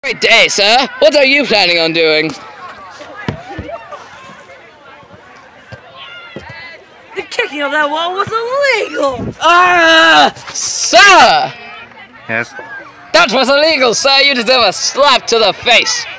Great day, sir. What are you planning on doing? The kicking of that wall was illegal! Sir! Yes? That was illegal, sir. You deserve a slap to the face.